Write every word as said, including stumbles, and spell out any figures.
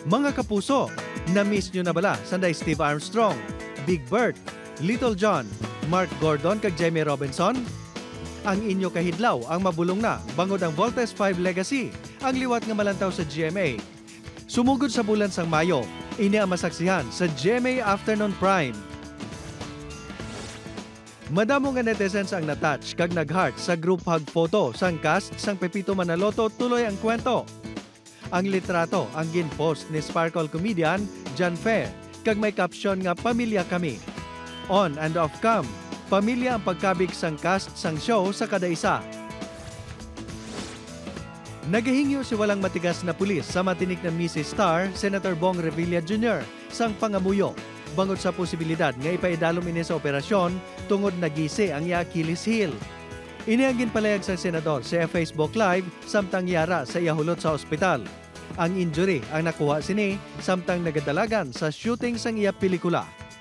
Mga kapuso, na-miss nyo na bala sanday Steve Armstrong, Big Bird, Little John, Mark Gordon kag Jamie Robinson? Ang inyo kahidlaw ang mabulong na bangod ang Voltes five Legacy, ang liwat nga malantaw sa G M A. Sumugod sa bulan sang Mayo, ini ang masaksihan sa G M A Afternoon Prime. Madamo nga netizens ang natouch kag nag-heart sa group hug photo sang cast sang Pepito Manaloto tuloy ang kwento. Ang litrato ang gin-post ni Sparkle comedian John Fe kag may caption nga pamilya kami. On and off cam, pamilya ang pagkabig sang cast sang show sa kada isa. Nagahingyo si walang matigas na pulis sa matinik na Missus Star, Senator Bong Revilla Junior sang pangamuyo bangod sa posibilidad nga ipaidalom ini sa operasyon tungod nagisi ang iya Achilles heel. Ini ang ginpalayag sa senador sa Facebook Live samtang yara sa iya hulot sa ospital. Ang injury ang nakuha sini samtang nagadalagan sa shooting sang iya pelikula.